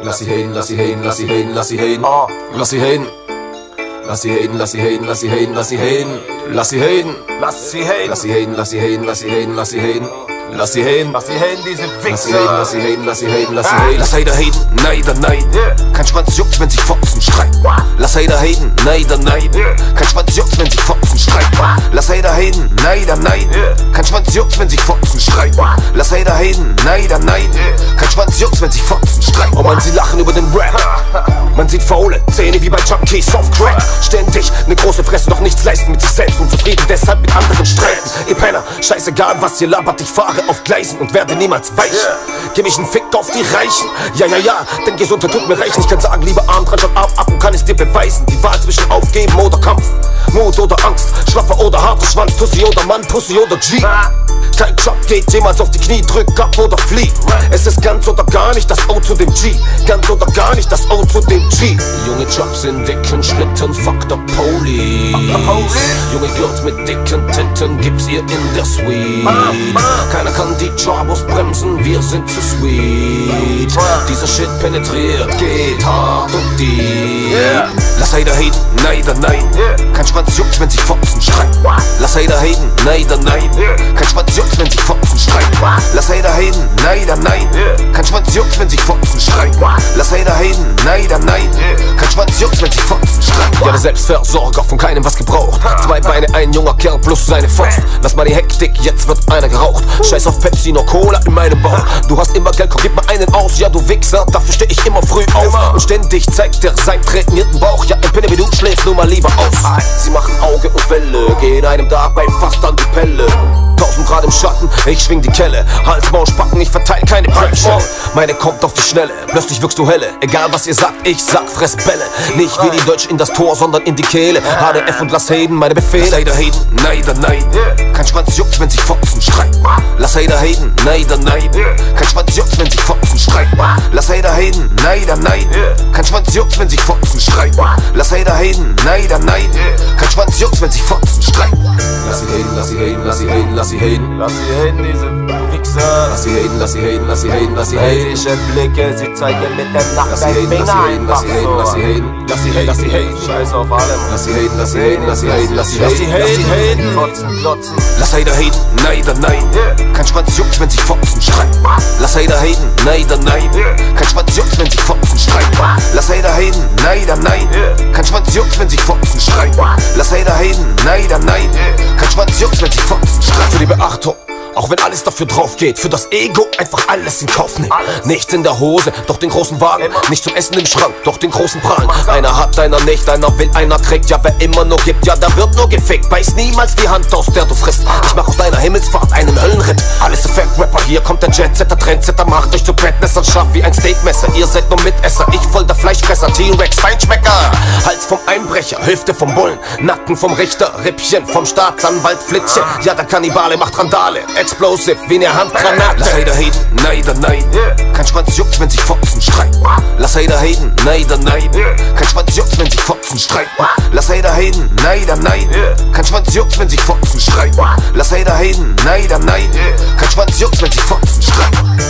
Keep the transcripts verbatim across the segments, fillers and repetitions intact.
Lass sie haten, lass sie haten, lass sie haten, lass sie haten. Lass sie haten. Lass sie haten, lass sie haten, lass sie haten, lass sie haten. Lass sie haten. Lass sie haten. Lass sie haten, lass sie haten, lass sie haten, lass sie haten. Lass sie haten. Lass sie haten, diese Wichser. Lass sie haten, lass sie haten, lass sie haten. Lass Hater haten, Neider neiden. Kein Schwanz juckt, wenn sie Fotzen streiten. Lass Hater haten, Neider neiden. Kein Schwanz juckt, wenn sie Fotzen streiten. Lass Hater haten, Neider neiden. Kein Schwanz juckt, wenn sie Fotzen streiten. Lass Hater haten, Neider neiden. Kein Schwanz juckt, wenn sie Fotzen streiten. Oh man, sie lachen über den Rap. Man sieht faule Zähne wie bei Junkies auf Crack. Ständig ne große Fresse, doch nichts leisten mit sich selbst und zufrieden, deshalb mit anderen streiten. Ihr Penner, scheißegal was ihr labert, ich fahre auf Gleisen und werde niemals weich. Gib mich einen Fick auf die Reichen. Ja, ja, ja, denn Gesundheit tut mir recht. Ich kann sagen, lieber Arm dran, statt ab, ab und kann es dir beweisen. Die Wahl zwischen Aufgeben oder Kampf, Mut oder Angst, Schlaffer oder harter Schwanz, Pussy oder Mann, Pussy oder G. Kein Job geht jemals auf die Knie, drück ab oder flieh. Es ist ganz oder gar nicht das O zu dem G. Ganz oder gar nicht das O zu dem G. Junge Jobs in dicken Schlitten, fuck the police. Junge Girls mit dicken Titten, gibt's ihr in der Suite. Keiner kann die Jobos bremsen, wir sind zu sweet. Dieser Shit penetriert, geht hart und deep. Lass Hater haten, Neider neiden. Kein Schwanz juckt, wenn sie Fotzen streiten. Lass Hater haten, Neider neiden. Kein Schwanz juckt, wenn sie Fotzen streiten. Lass Hater haten, Neider neiden. Kein Schwanz juckt, wenn sie Fotzen streiten. Lass Hater haten, Neider neiden. Kein Schwanz juckt, wenn sie Fotzen streiten. Ja, der Selbstversorger, von keinem was gebraucht. Zwei Beine, ein junger Kerl plus seine Faust. Lass mal die Hektik, jetzt wird einer geraucht. Scheiß auf Pepsi, nur Cola in meinem Bauch. Du hast immer Geld, komm, gib mal einen aus. Ja, du Wichser, dafür steh ich immer früh auf. Und ständig zeigt er seinen trainierten Bauch. Ja, ein Pinne wie du schläfst, nur mal lieber aus. Sie machen Auge und Welle, gehen einem dabei fast an die Pelle. Tausend Grad im Schatten, ich schwing die Kelle. Hals, Maul, Spacken, ich verteil keine Prep-Shell. Meine kommt auf die Schnelle, plötzlich wirkst du helle. Egal was ihr sagt, ich sag, fress Bälle. Nicht wie die Deutsch in das Tor, sondern in die Kehle. H D F und lass Haten, meine Befehle. Lass Hater haten, Neider neiden. Kein Schwanz juckt, wenn sie Fotzen streiten. Lass Hater haten, Neider neiden. Kein Schwanz juckt, wenn sie Fotzen streiten. Lass Hater haten, Neider neiden. Kein Schwanz juckt, wenn sie Fotzen streiten. Lass Hater haten, Neider neiden. Kein Schwanz juckt, wenn sie Fotzen streiten. Lass sie haten, lass sie haten, lass sie haten, lass sie haten. Lass sie haten, diese Wichser. Lass sie haten, lass sie haten, lass sie haten, lass sie haten. Heidische Blicke, sie zeigen mit dem Nacken Lass sie dein haten, Finger lass sie haten, einfach lass sie so. haten, lass sie haten, lass sie haten. Scheiß auf allem. Lass sie haten, lass sie haten, lass sie haten, lass sie Lass sie haten, lass sie haten. haten, Fotzen, klotzen. Lass Hater haten, Neider neiden. Kein Schwanz juckt, wenn sie Fotzen streiten. Lass Hater haten, Neider neiden. Kein Schwanz juckt, wenn sie Fotzen streiten. Lass Hater haten, Neider neiden. Kein Schwanz juckt, wenn sie Fotzen streiten. Lass Hater haten, Neider neiden. Kein Schwanz juckt, wenn sie Fotzen streiten. Für die Beachtung, auch wenn alles dafür drauf geht, für das Ego einfach alles in Kauf nehmen. Nichts in der Hose, doch den großen Wagen. Nicht zum Essen im Schrank, doch den großen Prahlen. Einer hat, einer nicht, einer will, einer kriegt. Ja, wer immer nur gibt, ja, da wird nur gefickt. Beiß niemals die Hand aus, der du frisst. Ich mach aus deiner Himmelsfahrt einen Höllenritt. Alles Effekt-Rapper, hier kommt der Jetsetter, Trendsetter. Macht euch zu Bettmessern, scharf wie ein Steakmesser. Ihr seid nur Mitesser, ich voll der Fleischfresser. T-Rex, Feinschmecker. Hals vom Einbrecher, Hüfte vom Bullen. Nacken vom Richter, Rippchen vom Staatsanwalt, Flitzchen. Ja, der Kannibale macht Randale. Explosive wie eine Handgranate. Lass Hater haten, Neider neiden. Kein Schwanz juckt, wenn sie Fotzen streiten. Lass Hater haten, Neider neiden. Kein Schwanz juckt, wenn sie Fotzen streiten. Lass Hater haten, Neider neiden. Kein Schwanz juckt, wenn sie Fotzen streiten. Lass Hater haten, Neider neiden. Kein Schwanz juckt, wenn sie Fotzen streiten.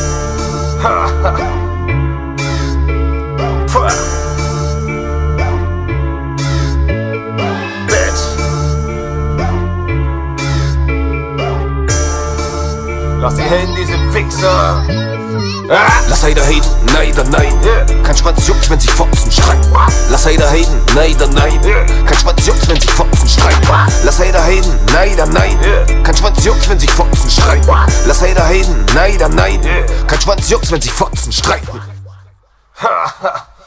Lass sie haten, diese Wichser. Lass Hater haten, Neider neiden. Kein Schwanz juckt, wenn sie Fotzen streiten. Lass Hater haten, Neider neiden. Kein Schwanz juckt, wenn sie Fotzen streiten. Lass Hater haten, Neider neiden. Kein Schwanz juckt, wenn sie Fotzen streiten. Lass Hater haten, Neider neiden. Kein Schwanz juckt, wenn sie Fotzen streiten.